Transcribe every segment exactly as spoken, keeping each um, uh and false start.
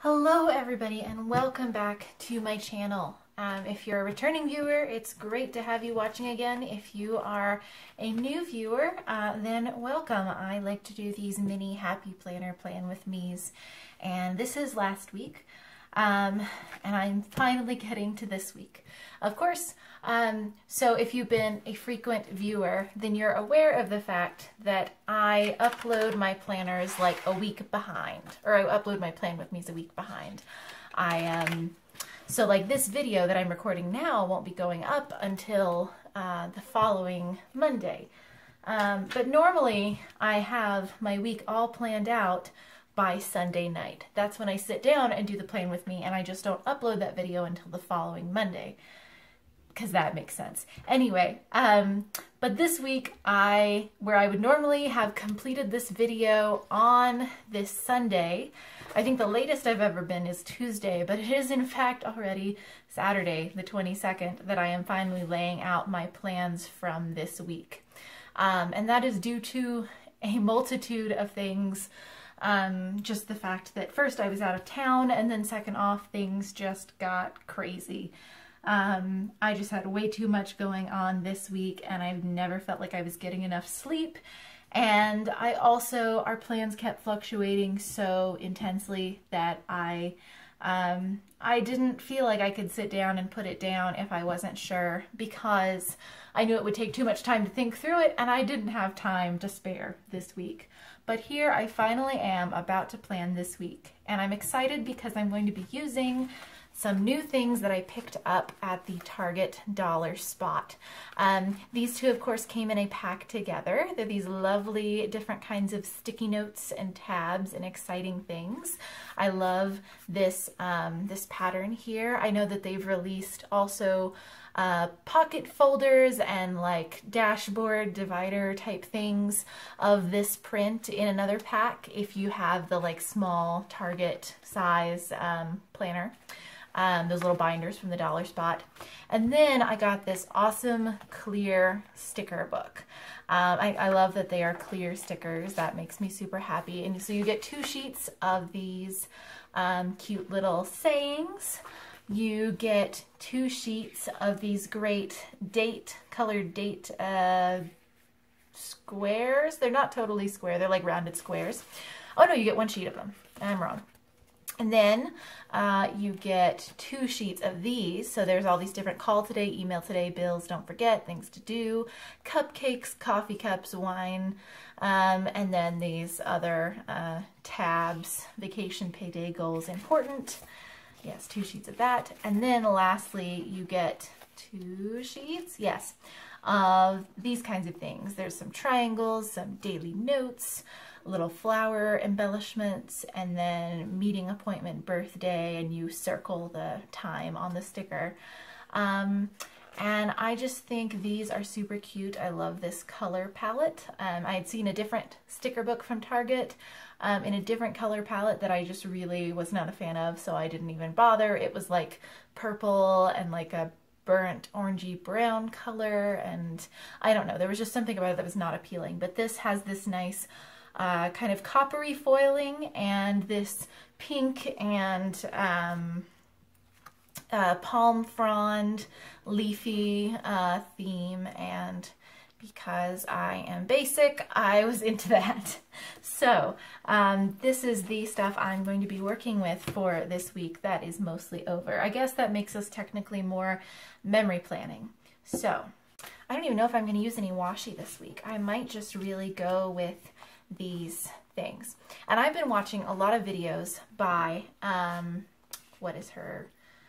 Hello everybody and welcome back to my channel. Um, if you're a returning viewer, it's great to have you watching again. If you are a new viewer, uh, then welcome. I like to do these mini happy planner plan with me's, and this is last week. Um, and I'm finally getting to this week. Of course, um, so if you've been a frequent viewer, then you're aware of the fact that I upload my planners like a week behind, or I upload my plan with me's a week behind. I, um, so like this video that I'm recording now won't be going up until uh, the following Monday. Um, but normally I have my week all planned out by Sunday night. That's when I sit down and do the plan with me, and I just don't upload that video until the following Monday, because that makes sense. Anyway, um, but this week, I, where I would normally have completed this video on this Sunday, I think the latest I've ever been is Tuesday, but it is in fact already Saturday, the twenty-second, that I am finally laying out my plans from this week. Um, and that is due to a multitude of things. Um, just the fact that first I was out of town, and then second off, things just got crazy. Um, I just had way too much going on this week, and I've never felt like I was getting enough sleep. And I also, our plans kept fluctuating so intensely that I, um, I didn't feel like I could sit down and put it down if I wasn't sure, because I knew it would take too much time to think through it, and I didn't have time to spare this week. But here I finally am about to plan this week, and I'm excited because I'm going to be using some new things that I picked up at the Target dollar spot. Um, these two, of course, came in a pack together. They're these lovely different kinds of sticky notes and tabs and exciting things. I love this, um, this pattern here. I know that they've released also uh, pocket folders and like dashboard divider type things of this print in another pack if you have the like small Target size um, planner. Um, those little binders from the dollar spot. And then I got this awesome clear sticker book. Um, I, I love that they are clear stickers. That makes me super happy. And so you get two sheets of these um, cute little sayings. You get two sheets of these great date, colored date uh, squares. They're not totally square. They're like rounded squares. Oh no, you get one sheet of them. I'm wrong. And then uh, you get two sheets of these. So there's all these different call today, email today, bills, don't forget, things to do, cupcakes, coffee cups, wine, um, and then these other uh, tabs, vacation, payday, goals, important. Yes, two sheets of that. And then lastly, you get two sheets, yes, of these kinds of things. There's some triangles, some daily notes, little flower embellishments, and then meeting appointment, birthday, and you circle the time on the sticker. Um, and I just think these are super cute. I love this color palette. Um, I had seen a different sticker book from Target um, in a different color palette that I just really was not a fan of, so I didn't even bother. It was like purple and like a burnt orangey brown color, and I don't know, there was just something about it that was not appealing. But this has this nice Uh, kind of coppery foiling and this pink and um, uh, palm frond leafy uh, theme, and because I am basic, I was into that. So um, this is the stuff I'm going to be working with for this week that is mostly over. I guess that makes us technically more memory planning. So I don't even know if I'm going to use any washi this week. I might just really go with these things. And I've been watching a lot of videos by, um, what is her,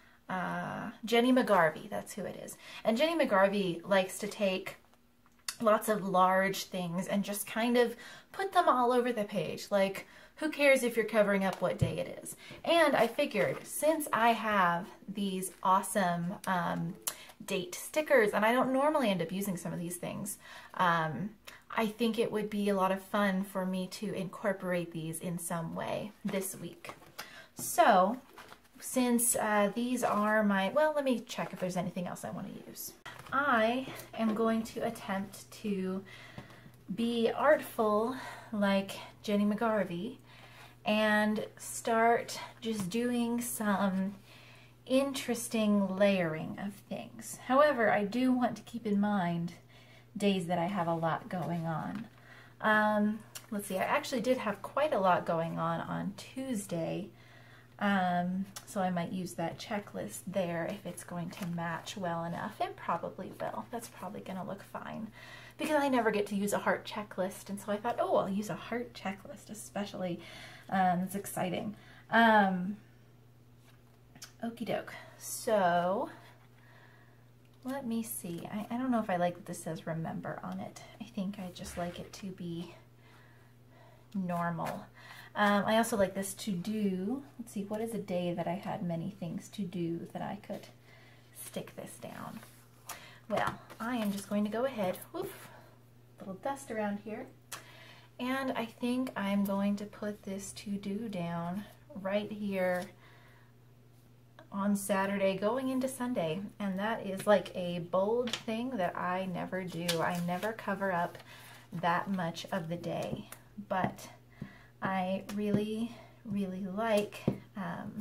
uh, Jennie McGarvey, that's who it is. And Jennie McGarvey likes to take lots of large things and just kind of put them all over the page. Like, who cares if you're covering up what day it is? And I figured, since I have these awesome um, date stickers, and I don't normally end up using some of these things, um, I think it would be a lot of fun for me to incorporate these in some way this week. So, since uh, these are my, well, let me check if there's anything else I want to use. I am going to attempt to be artful like Jennie McGarvey and start just doing some interesting layering of things. However, I do want to keep in mind days that I have a lot going on. Um, let's see, I actually did have quite a lot going on on Tuesday, um, so I might use that checklist there if it's going to match well enough. It probably will. That's probably going to look fine, because I never get to use a heart checklist, and so I thought, oh, I'll use a heart checklist, especially. Um, it's exciting. Um, okie doke. So let me see. I, I don't know if I like that this says remember on it. I think I just like it to be normal. Um, I also like this to do. Let's see, what is a day that I had many things to do that I could stick this down? Well, I am just going to go ahead, woof, little dust around here, and I think I'm going to put this to do down right here on Saturday going into Sunday, and that is like a bold thing that I never do. I never cover up that much of the day, but I really, really like um,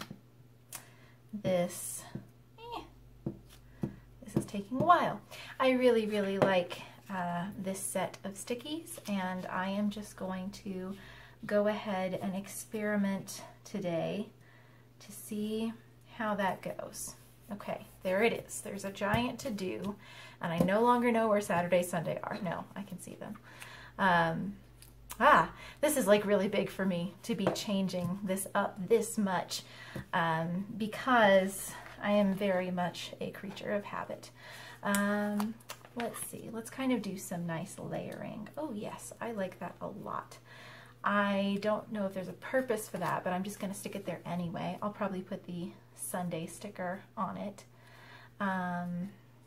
this. Eh, this is taking a while. I really, really like uh, this set of stickies, and I am just going to go ahead and experiment today to see how that goes. Okay, there it is. There's a giant to do, and I no longer know where Saturday, Sunday are. No, I can see them. Um, ah, this is like really big for me to be changing this up this much, um, because I am very much a creature of habit. Um, let's see, let's kind of do some nice layering. Oh yes, I like that a lot. I don't know if there's a purpose for that, but I'm just going to stick it there anyway. I'll probably put the Sunday sticker on it. Um,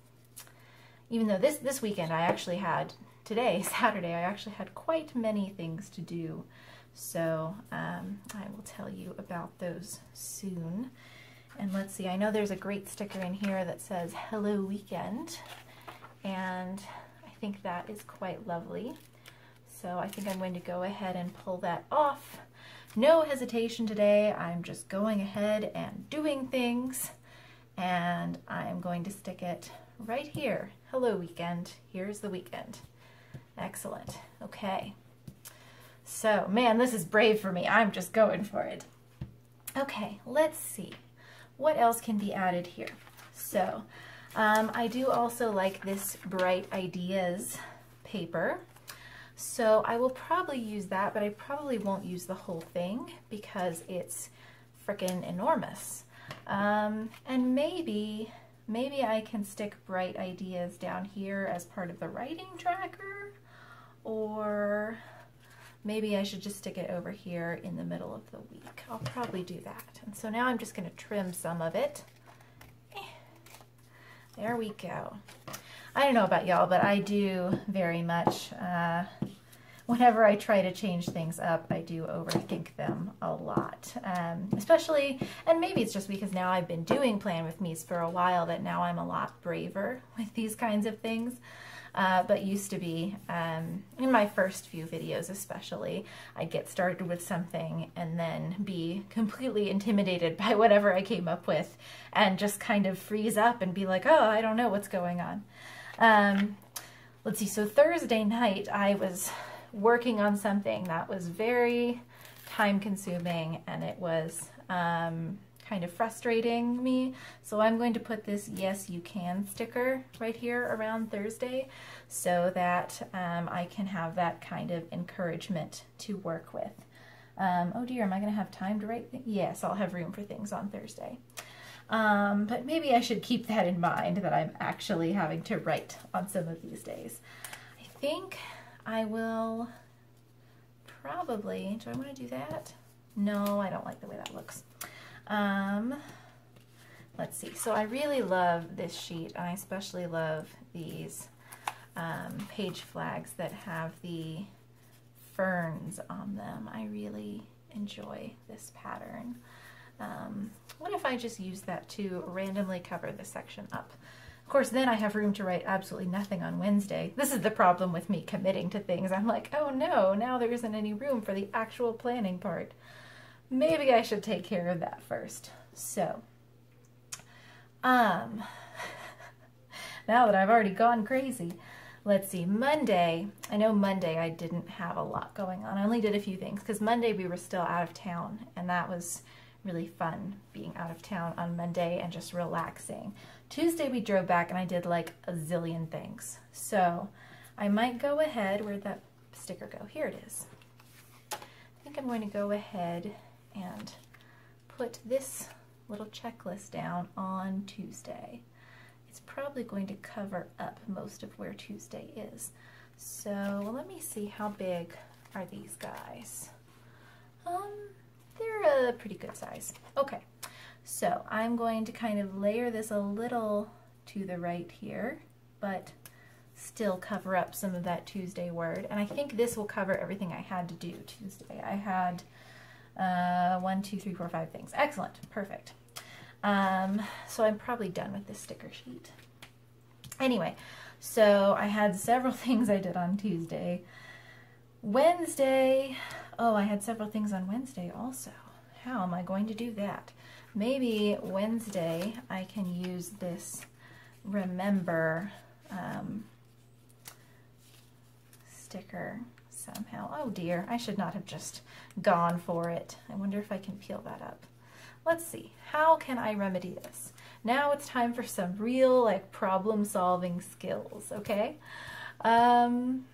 even though this, this weekend I actually had, today, Saturday, I actually had quite many things to do. So um, I will tell you about those soon. And let's see, I know there's a great sticker in here that says Hello Weekend, and I think that is quite lovely. So I think I'm going to go ahead and pull that off. No hesitation today. I'm just going ahead and doing things, and I'm going to stick it right here. Hello Weekend. Here's the weekend. Excellent. Okay. So, man, this is brave for me. I'm just going for it. Okay, let's see. What else can be added here? So, um, I do also like this Bright Ideas paper. So I will probably use that, but I probably won't use the whole thing because it's frickin' enormous. Um, and maybe, maybe I can stick Bright Ideas down here as part of the writing tracker, or maybe I should just stick it over here in the middle of the week. I'll probably do that. And so now I'm just going to trim some of it. There we go. I don't know about y'all, but I do very much, uh, whenever I try to change things up, I do overthink them a lot. Um, especially, and maybe it's just because now I've been doing Plan With Me's for a while that now I'm a lot braver with these kinds of things. Uh, but used to be, um, in my first few videos especially, I'd get started with something and then be completely intimidated by whatever I came up with and just kind of freeze up and be like, oh, I don't know what's going on. Um, let's see, so Thursday night I was working on something that was very time consuming, and it was um, kind of frustrating me. So I'm going to put this Yes You Can sticker right here around Thursday so that um, I can have that kind of encouragement to work with. Um, oh dear, am I going to have time to write things? Yes, I'll have room for things on Thursday. Um, but maybe I should keep that in mind, that I'm actually having to write on some of these days. I think I will probably, do I want to do that? No, I don't like the way that looks. Um, let's see. So I really love this sheet, and I especially love these um, page flags that have the ferns on them. I really enjoy this pattern. Um, what if I just use that to randomly cover this section up? Of course, then I have room to write absolutely nothing on Wednesday. This is the problem with me committing to things. I'm like, oh no, now there isn't any room for the actual planning part. maybe I should take care of that first. So, um, now that I've already gone crazy, let's see, Monday, I know Monday I didn't have a lot going on. I only did a few things because Monday we were still out of town, and that was really fun being out of town on Monday and just relaxing. Tuesday we drove back and I did like a zillion things. So I might go ahead, where'd that sticker go? Here it is. I think I'm going to go ahead and put this little checklist down on Tuesday. It's probably going to cover up most of where Tuesday is. So let me see, how big are these guys? Um, they're a pretty good size. Okay, so I'm going to kind of layer this a little to the right here, but still cover up some of that Tuesday word. And I think this will cover everything I had to do Tuesday. I had uh, one, two, three, four, five things. Excellent, perfect. Um, so I'm probably done with this sticker sheet. Anyway, so I had several things I did on Tuesday. Wednesday, oh, I had several things on Wednesday also. How am I going to do that? Maybe Wednesday I can use this remember um, sticker somehow. Oh dear, I should not have just gone for it. I wonder if I can peel that up. Let's see, how can I remedy this? Now it's time for some real like problem solving skills, okay? Um,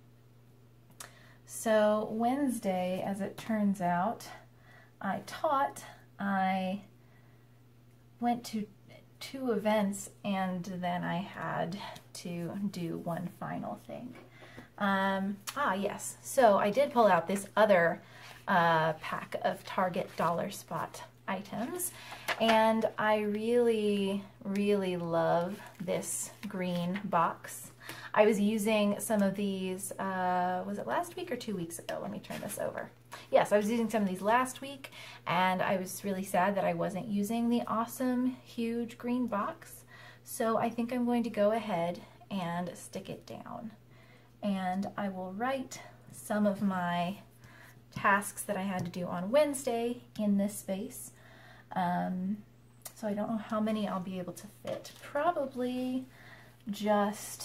so Wednesday, as it turns out, I taught, I went to two events, and then I had to do one final thing. Um, ah, yes, so I did pull out this other uh, pack of Target Dollar Spot items, and I really, really love this green box. I was using some of these, uh, was it last week or two weeks ago? Let me turn this over. Yes, I was using some of these last week, and I was really sad that I wasn't using the awesome, huge green box. So I think I'm going to go ahead and stick it down. And I will write some of my tasks that I had to do on Wednesday in this space. Um, so I don't know how many I'll be able to fit. Probably just,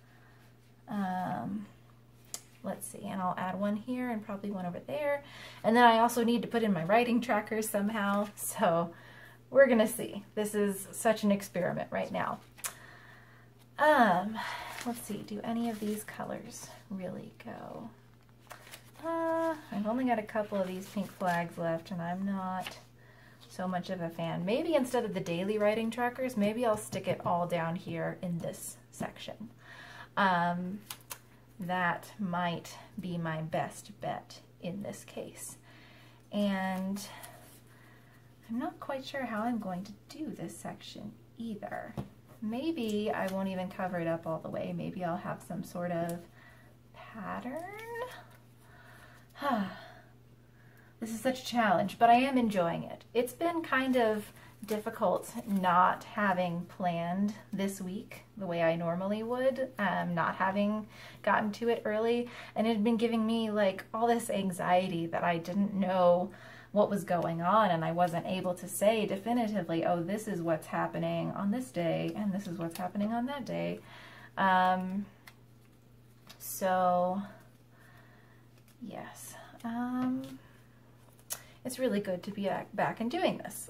um, let's see, and I'll add one here and probably one over there. And then I also need to put in my writing trackers somehow. So we're gonna see. This is such an experiment right now. Um, let's see, do any of these colors really go? Uh, I've only got a couple of these pink flags left, and I'm not so much of a fan. Maybe instead of the daily writing trackers, maybe I'll stick it all down here in this section. Um, that might be my best bet in this case. And I'm not quite sure how I'm going to do this section either. Maybe I won't even cover it up all the way. Maybe I'll have some sort of pattern. This is such a challenge, but I am enjoying it. It's been kind of difficult not having planned this week the way I normally would, um, not having gotten to it early, and it had been giving me like all this anxiety that I didn't know what was going on, and I wasn't able to say definitively, oh, this is what's happening on this day, and this is what's happening on that day. Um, so, yes. Um, it's really good to be back and doing this.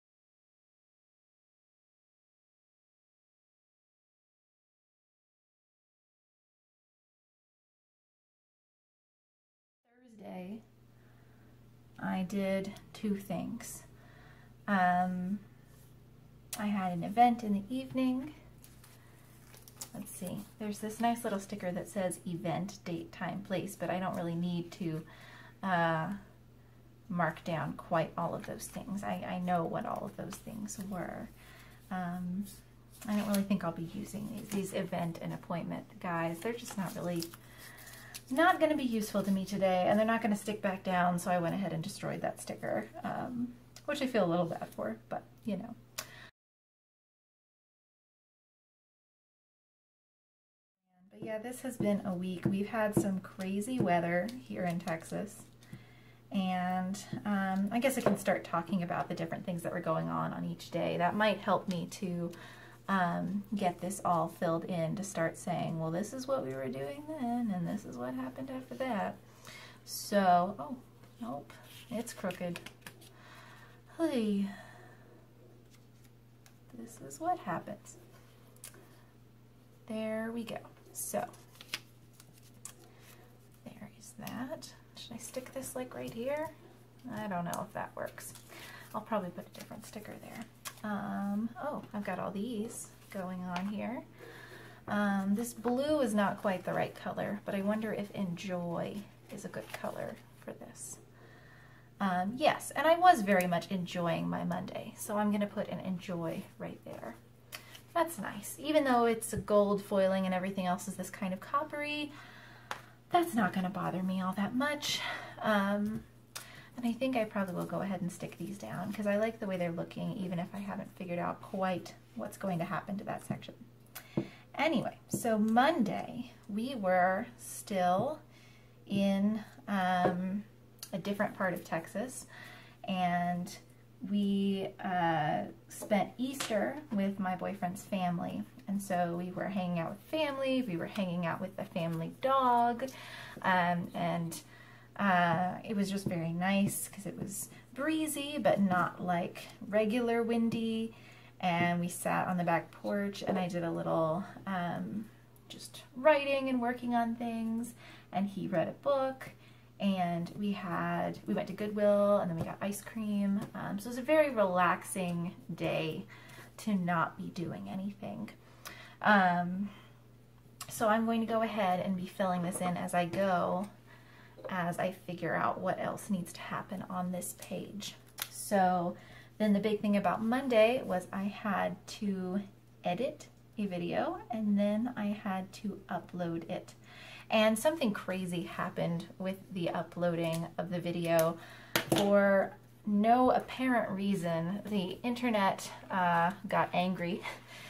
Thursday, I did two things. Um, I had an event in the evening. Let's see, there's this nice little sticker that says event, date, time, place, but I don't really need to uh, mark down quite all of those things. I, I know what all of those things were. Um, I don't really think I'll be using these, these event and appointment guys. They're just not really, not going to be useful to me today, and they're not going to stick back down, so I went ahead and destroyed that sticker, um, which I feel a little bad for, but you know. But yeah, this has been a week. We've had some crazy weather here in Texas, And um, I guess I can start talking about the different things that were going on on each day. That might help me to um, get this all filled in, to start saying, well, this is what we were doing then, and this is what happened after that. So, oh, nope, it's crooked. Hey, this is what happens. There we go. So, there is that. Should I stick this like right here? I don't know if that works. I'll probably put a different sticker there. Um, oh, I've got all these going on here. Um, this blue is not quite the right color, but I wonder if enjoy is a good color for this. Um, yes, and I was very much enjoying my Monday, so I'm going to put an enjoy right there. That's nice. Even though it's a gold foiling and everything else is this kind of coppery, that's not going to bother me all that much. Um, and I think I probably will go ahead and stick these down because I like the way they're looking, even if I haven't figured out quite what's going to happen to that section. Anyway, so Monday, we were still in um, a different part of Texas, and we uh, spent Easter with my boyfriend's family. And so we were hanging out with family, we were hanging out with the family dog, um, and uh, it was just very nice because it was breezy, but not like regular windy. And we sat on the back porch and I did a little um, just writing and working on things, and he read a book, and we had, we went to Goodwill, and then we got ice cream. Um, so it was a very relaxing day to not be doing anything. Um, so I'm going to go ahead and be filling this in as I go, as I figure out what else needs to happen on this page. So then the big thing about Monday was I had to edit a video, and then I had to upload it. And something crazy happened with the uploading of the video. For no apparent reason, the internet uh, got angry,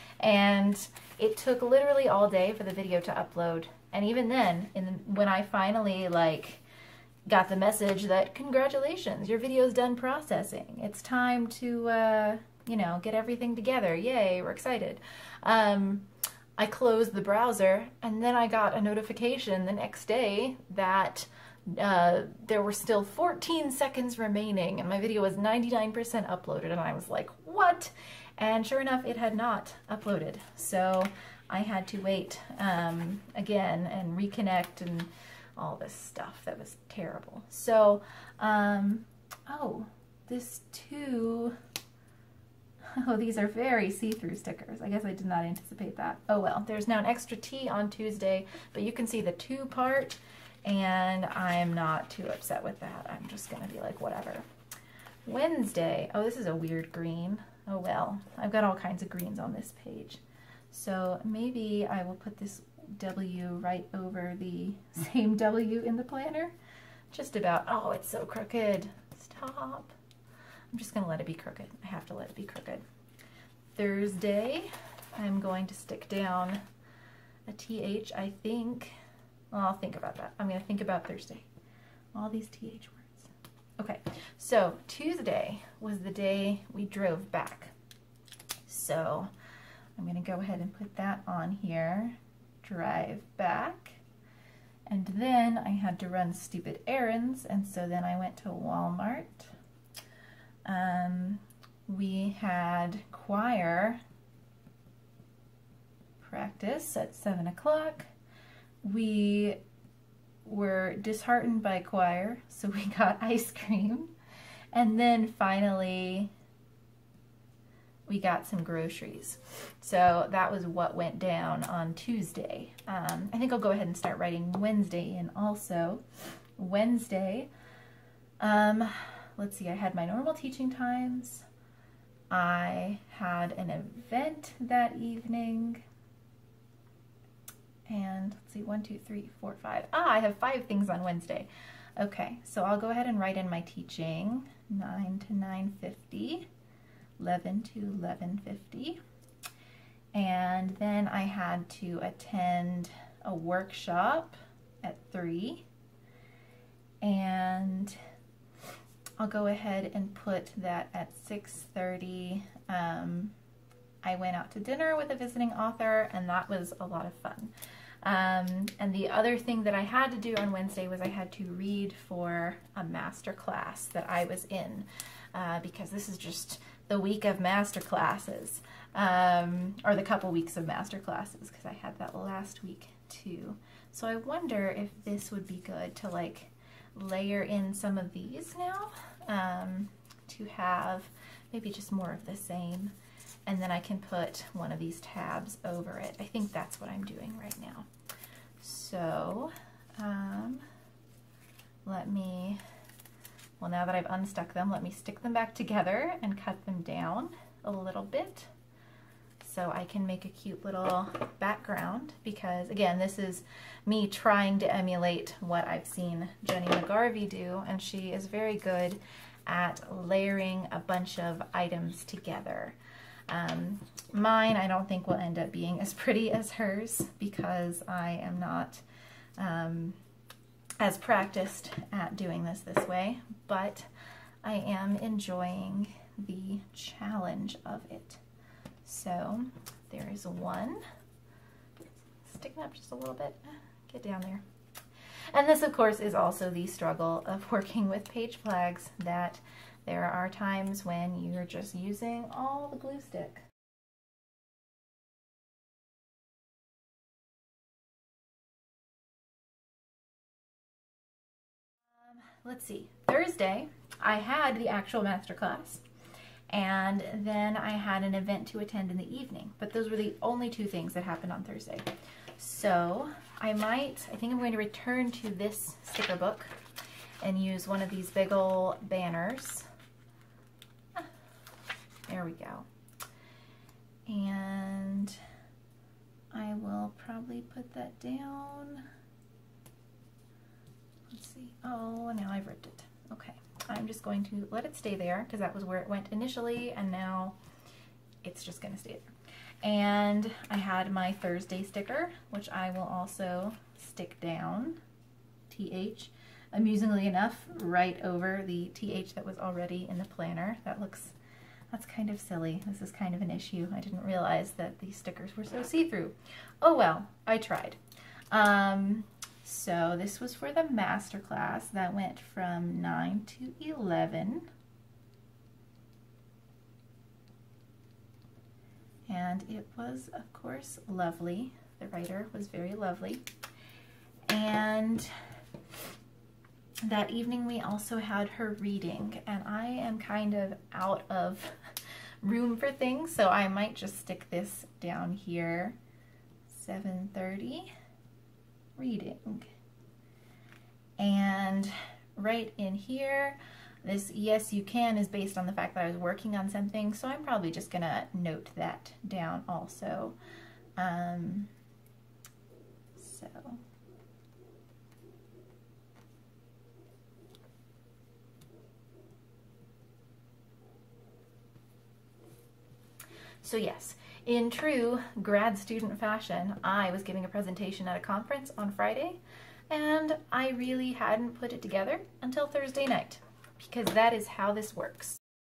and it took literally all day for the video to upload. And even then, in the, when I finally like got the message that congratulations, your video's done processing, it's time to uh, you know, get everything together, yay, we're excited. Um, I closed the browser, and then I got a notification the next day that uh, there were still fourteen seconds remaining, and my video was ninety-nine percent uploaded, and I was like, what? And sure enough, it had not uploaded. So I had to wait um, again and reconnect and all this stuff. That was terrible. So, um, oh, this too... Oh, these are very see-through stickers. I guess I did not anticipate that. Oh well, there's now an extra T on Tuesday, but you can see the two part, and I'm not too upset with that. I'm just gonna be like, whatever. Wednesday, oh, this is a weird green. Oh well, I've got all kinds of greens on this page. So maybe I will put this W right over the same W in the planner. Just about, oh, it's so crooked. Stop. I'm just going to let it be crooked. I have to let it be crooked. Thursday, I'm going to stick down a T H, I think. Well, I'll think about that. I'm going to think about Thursday. All these T H words. Okay, so Tuesday was the day we drove back. So I'm going to go ahead and put that on here. Drive back. And then I had to run stupid errands, and so then I went to Walmart. Um, we had choir practice at seven o'clock. We were disheartened by choir, so we got ice cream. And then finally, we got some groceries. So that was what went down on Tuesday. Um, I think I'll go ahead and start writing Wednesday in also. Wednesday, um, let's see, I had my normal teaching times. I had an event that evening. And let's see, one, two, three, four, five. Ah, I have five things on Wednesday. Okay, so I'll go ahead and write in my teaching. nine to nine fifty, eleven to eleven fifty. And then I had to attend a workshop at three. And I'll go ahead and put that at six thirty. Um, I went out to dinner with a visiting author, and that was a lot of fun. Um, and the other thing that I had to do on Wednesday was I had to read for a master class that I was in, uh, because this is just the week of master classes, um, or the couple weeks of master classes, because I had that last week too. So I wonder if this would be good to like layer in some of these now, um, to have maybe just more of the same. And then I can put one of these tabs over it. I think that's what I'm doing right now. So um, let me, well, now that I've unstuck them, let me stick them back together and cut them down a little bit so I can make a cute little background, because again, this is me trying to emulate what I've seen Jennie McGarvey do, and she is very good at layering a bunch of items together. Um, mine I don't think will end up being as pretty as hers, because I am not um, as practiced at doing this this way, but I am enjoying the challenge of it. So there is one, sticking up just a little bit, get down there. And this of course is also the struggle of working with page flags, that there are times when you're just using all the glue stick. Um, let's see, Thursday I had the actual master class, and then I had an event to attend in the evening, but those were the only two things that happened on Thursday. So I might, I think I'm going to return to this sticker book and use one of these big ol' banners. There we go. And I will probably put that down. Let's see. Oh, now I've ripped it. Okay. I'm just going to let it stay there because that was where it went initially, and now it's just going to stay there. And I had my Thursday sticker, which I will also stick down, T H, amusingly enough, right over the T H that was already in the planner. That looks That's kind of silly. This is kind of an issue. I didn't realize that these stickers were so see-through. Oh well, I tried. Um, so this was for the master class that went from nine to eleven. And it was, of course, lovely. The writer was very lovely. And that evening we also had her reading, and I am kind of out of room for things, so I might just stick this down here. seven thirty reading. And right in here, this yes you can is based on the fact that I was working on something, so I'm probably just gonna note that down also. Um, so So yes, in true grad student fashion, I was giving a presentation at a conference on Friday, and I really hadn't put it together until Thursday night, because that is how this works.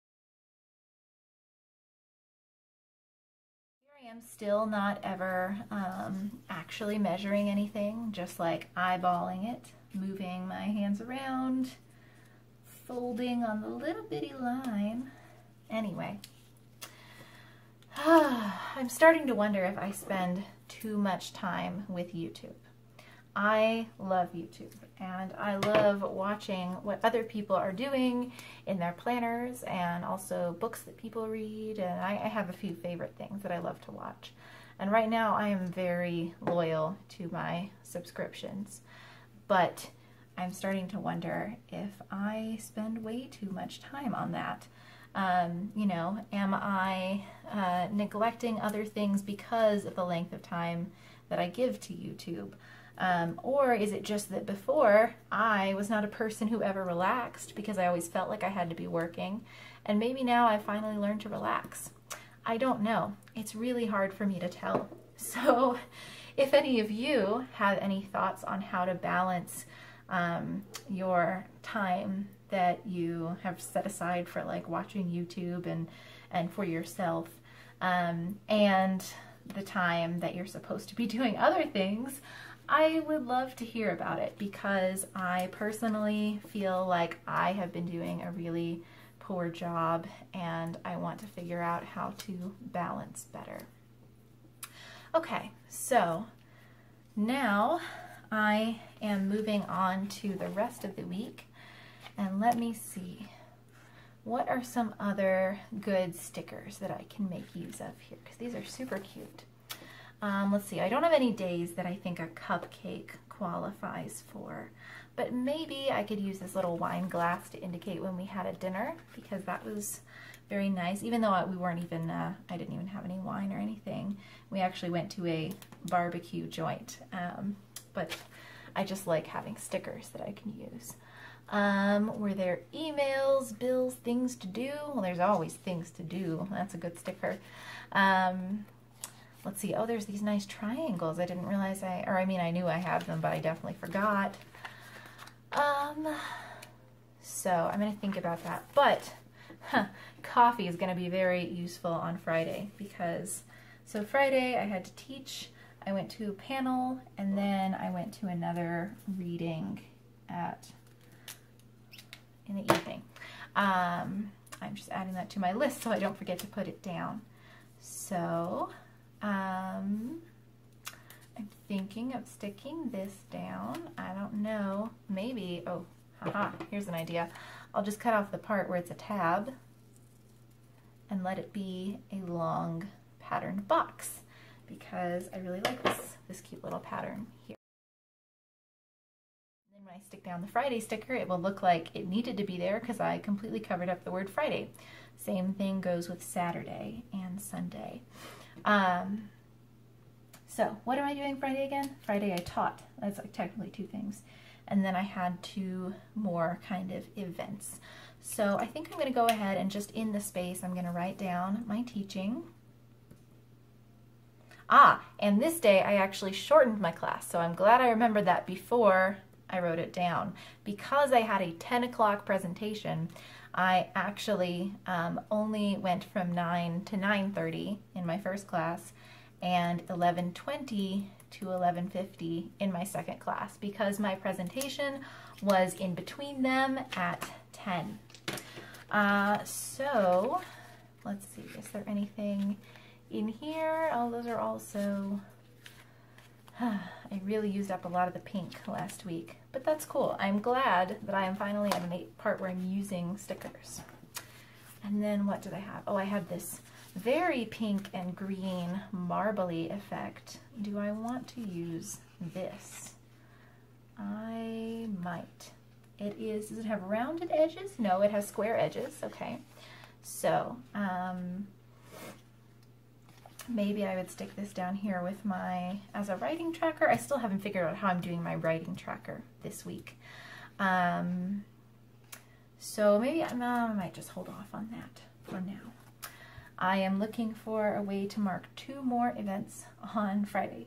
Here I am, still not ever um, actually measuring anything, just like eyeballing it, moving my hands around, folding on the little bitty line. Anyway. I'm starting to wonder if I spend too much time with YouTube. I love YouTube, and I love watching what other people are doing in their planners, and also books that people read, and I, I have a few favorite things that I love to watch. And right now I am very loyal to my subscriptions, but I'm starting to wonder if I spend way too much time on that. Um, you know, am I uh, neglecting other things because of the length of time that I give to YouTube? Um, or is it just that before I was not a person who ever relaxed because I always felt like I had to be working, and maybe now I finally learned to relax? I don't know. It's really hard for me to tell. So if any of you have any thoughts on how to balance um, your time that you have set aside for like watching YouTube and, and for yourself, um, and the time that you're supposed to be doing other things, I would love to hear about it, because I personally feel like I have been doing a really poor job and I want to figure out how to balance better. Okay, so now I am moving on to the rest of the week, and let me see. What are some other good stickers that I can make use of here? Because these are super cute. Um, let's see, I don't have any days that I think a cupcake qualifies for, but maybe I could use this little wine glass to indicate when we had a dinner, because that was very nice. Even though we weren't even, uh, I didn't even have any wine or anything. We actually went to a barbecue joint, um, but I just like having stickers that I can use. Um, were there emails, bills, things to do? Well, there's always things to do. That's a good sticker. Um, let's see. Oh, there's these nice triangles. I didn't realize I, or I mean, I knew I have them, but I definitely forgot. Um, so I'm going to think about that. But huh, coffee is going to be very useful on Friday, because, so Friday I had to teach. I went to a panel, and then I went to another reading at in the evening. Um, I'm just adding that to my list so I don't forget to put it down. So, um, I'm thinking of sticking this down. I don't know. Maybe, oh, haha, here's an idea. I'll just cut off the part where it's a tab and let it be a long patterned box, because I really like this, this cute little pattern here. When I stick down the Friday sticker, it will look like it needed to be there because I completely covered up the word Friday. Same thing goes with Saturday and Sunday. Um, so what am I doing Friday again? Friday I taught. That's like technically two things. And then I had two more kind of events. So I think I'm going to go ahead and just in the space, I'm going to write down my teaching. Ah, and this day I actually shortened my class. So I'm glad I remembered that before I wrote it down. Because I had a ten o'clock presentation, I actually um, only went from nine to nine thirty in my first class and eleven twenty to eleven fifty in my second class, because my presentation was in between them at ten. Uh, so let's see, is there anything in here? Oh, those are also, I really used up a lot of the pink last week, but that's cool. I'm glad that I am finally at a part where I'm using stickers. And then what did I have? Oh, I have this very pink and green marbly effect. Do I want to use this? I might. It is, does it have rounded edges? No, it has square edges. Okay. So, um, maybe I would stick this down here with my, as a writing tracker. I still haven't figured out how I'm doing my writing tracker this week. Um, so maybe I'm, uh, I might just hold off on that for now. I am looking for a way to mark two more events on Friday.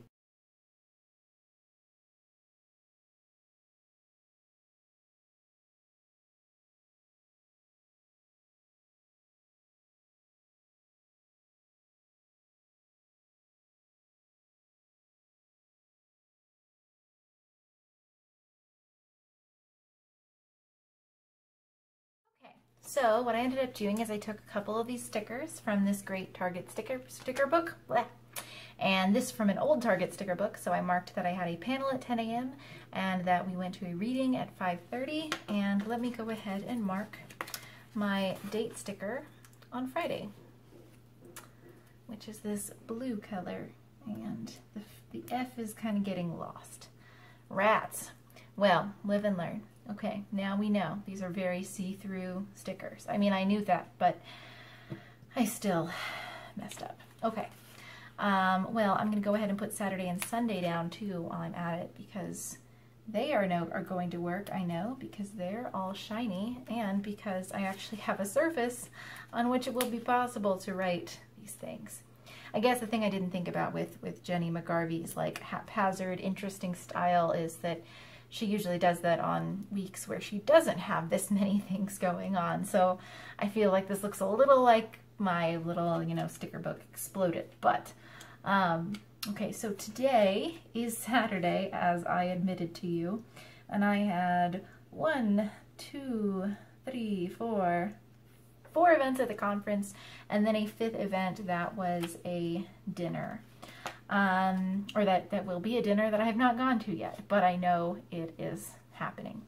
So what I ended up doing is I took a couple of these stickers from this great Target sticker sticker book, bleh, and this from an old Target sticker book. So I marked that I had a panel at ten A M and that we went to a reading at five thirty. And let me go ahead and mark my date sticker on Friday, which is this blue color, and the, the F is kind of getting lost. Rats. Well, live and learn. Okay, now we know. These are very see-through stickers. I mean, I knew that, but I still messed up. Okay, um, well, I'm going to go ahead and put Saturday and Sunday down, too, while I'm at it, because they are, no, are going to work, I know, because they're all shiny, and because I actually have a surface on which it will be possible to write these things. I guess the thing I didn't think about with, with Jennie McGarvey's, like, haphazard, interesting style is that she usually does that on weeks where she doesn't have this many things going on. So I feel like this looks a little like my little, you know, sticker book exploded. But, um, okay, so today is Saturday, as I admitted to you. And I had one, two, three, four, four events at the conference, and then a fifth event that was a dinner. Um, or that, that will be a dinner that I have not gone to yet, but I know it is happening.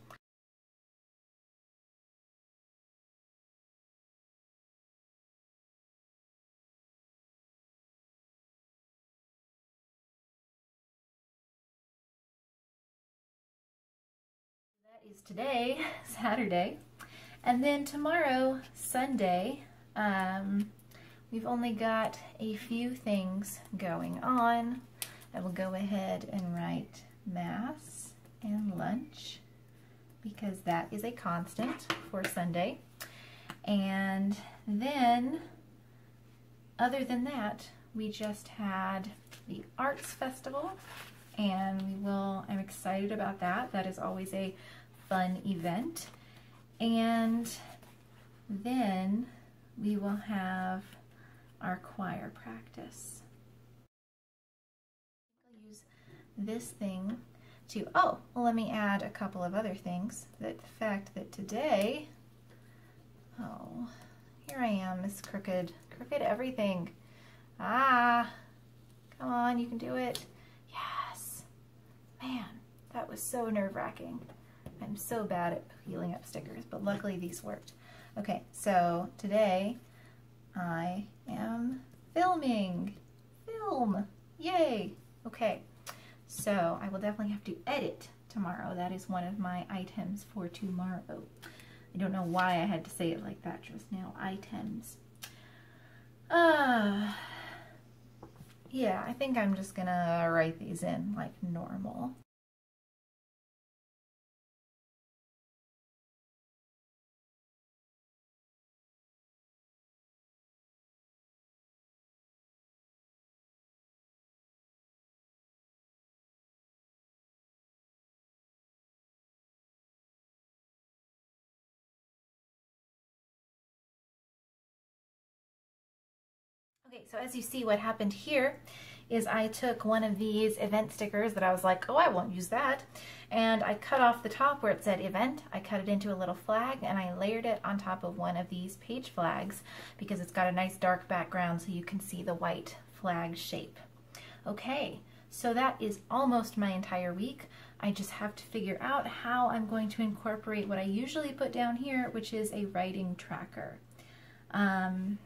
That is today, Saturday, and then tomorrow, Sunday, um, we've only got a few things going on. I will go ahead and write Mass and lunch because that is a constant for Sunday. And then, other than that, we just had the Arts Festival, and we will, I'm excited about that. That is always a fun event. And then we will have our choir practice. I'll use this thing to, oh, well, let me add a couple of other things. That the fact that today, oh, here I am, Miss Crooked, Crooked everything. Ah, come on, you can do it. Yes, man, that was so nerve-wracking. I'm so bad at peeling up stickers, but luckily these worked. Okay, so today I am filming. Film! Yay! Okay, so I will definitely have to edit tomorrow. That is one of my items for tomorrow. I don't know why I had to say it like that just now. Items. Uh, yeah, I think I'm just gonna write these in like normal. Okay, so as you see, what happened here is I took one of these event stickers that I was like, oh, I won't use that, and I cut off the top where it said event. I cut it into a little flag, and I layered it on top of one of these page flags because it's got a nice dark background so you can see the white flag shape. Okay, so that is almost my entire week. I just have to figure out how I'm going to incorporate what I usually put down here, which is a writing tracker. Um,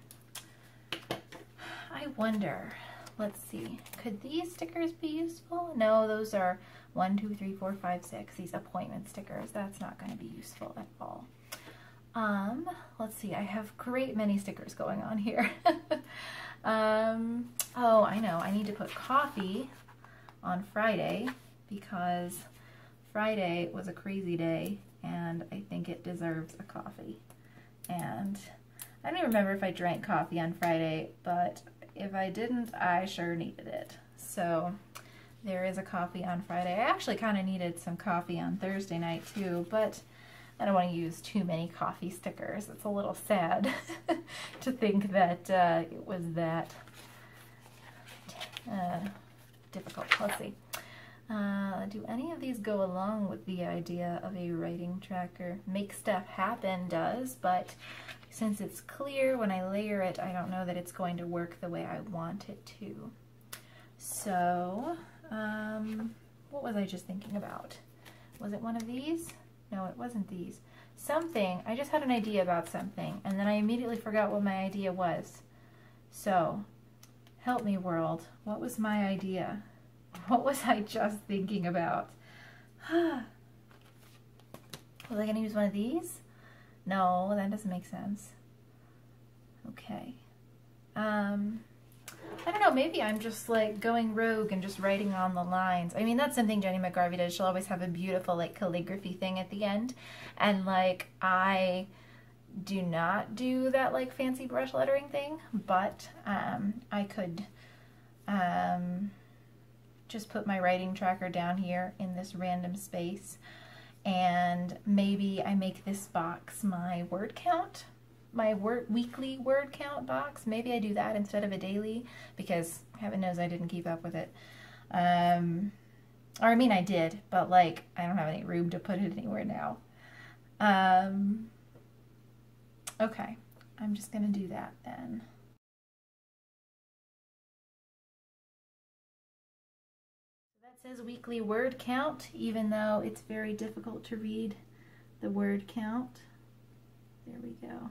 I wonder, let's see, could these stickers be useful? No, those are one, two, three, four, five, six, these appointment stickers. That's not going to be useful at all. Um, let's see, I have great many stickers going on here. um, oh, I know, I need to put coffee on Friday because Friday was a crazy day and I think it deserves a coffee. And I don't even remember if I drank coffee on Friday, but if I didn't, I sure needed it. So there is a coffee on Friday. I actually kind of needed some coffee on Thursday night too, but I don't want to use too many coffee stickers. It's a little sad to think that uh, it was that uh, difficult. Let's see. Uh, do any of these go along with the idea of a writing tracker? Make Stuff Happen does, but since it's clear when I layer it, I don't know that it's going to work the way I want it to. So, um, what was I just thinking about? Was it one of these? No, it wasn't these. Something, I just had an idea about something, and then I immediately forgot what my idea was. So, help me, world. What was my idea? What was I just thinking about? Was I going to use one of these? No, that doesn't make sense. Okay. Um, I don't know, maybe I'm just like going rogue and just writing on the lines. I mean, that's something Jennie McGarvey does. She'll always have a beautiful like calligraphy thing at the end. And like, I do not do that like fancy brush lettering thing, but um, I could um, just put my writing tracker down here in this random space, and maybe I make this box my word count, my word weekly word count box. Maybe I do that instead of a daily, because heaven knows I didn't keep up with it. Um, or I mean I did, but like I don't have any room to put it anywhere now. Um, okay, I'm just gonna do that then. That says weekly word count, even though it's very difficult to read the word count. There we go.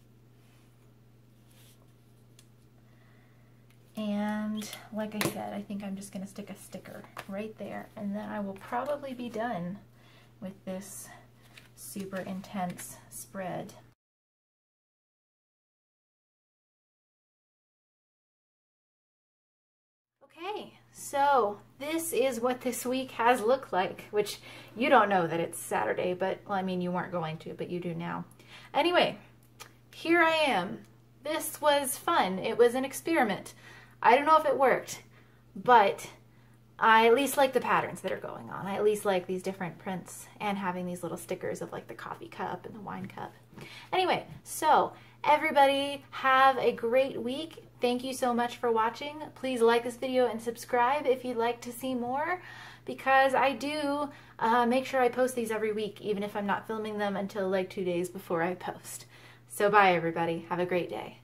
And like I said, I think I'm just going to stick a sticker right there, and then I will probably be done with this super intense spread. Okay, so this is what this week has looked like, which you don't know that it's Saturday, but, well, I mean, you weren't going to, but you do now. Anyway, here I am. This was fun. It was an experiment. I don't know if it worked, but I at least like the patterns that are going on. I at least like these different prints and having these little stickers of like the coffee cup and the wine cup. Anyway, so everybody have a great week. Thank you so much for watching. Please like this video and subscribe if you'd like to see more, because I do uh, make sure I post these every week, even if I'm not filming them until like two days before I post. So bye everybody. Have a great day.